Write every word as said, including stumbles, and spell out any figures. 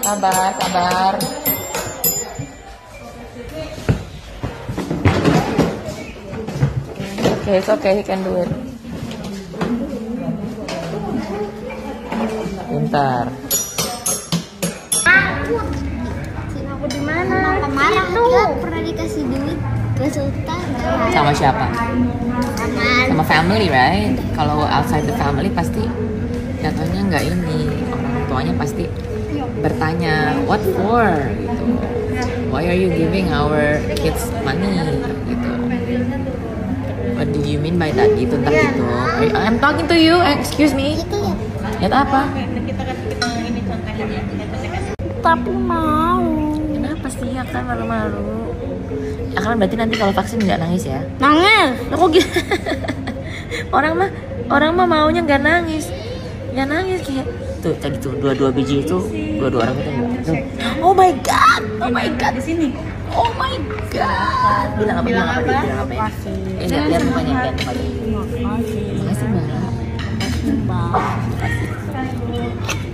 Sabar, sabar. Okay, it's okay, he can do it. Pintar. Aku, aku di mana? Kemarin tuh pernah dikasih duit ke Sultan. Sama siapa? Sama Sama family, right? Kalau outside the family pasti jatuhnya nggak ini. Orang tuanya pasti bertanya, what for? Gitu. Why are you giving our kids money? Gitu. What do you mean by that? Gitu, ntar gitu. Are you- I'm talking to you. Excuse me. itu ya. Lihat apa? Tapi mau. Kenapa sih ya kan malu-malu? Ya kan berarti nanti kalau vaksin nggak nangis ya? Nangis. Loh, kok gitu? Orang mah orang mah maunya nggak nangis, nggak nangis kayak tuh tadi tuh dua-dua biji itu dua-dua orang itu enggak. Tuh. Oh my god, oh my god di sini. Oh my god. Bilang apa? Bilang apa? Bilang apa? Ya? Eh, lihat lihat mukanya, lihat mukanya. Makasih mbak. Mbak.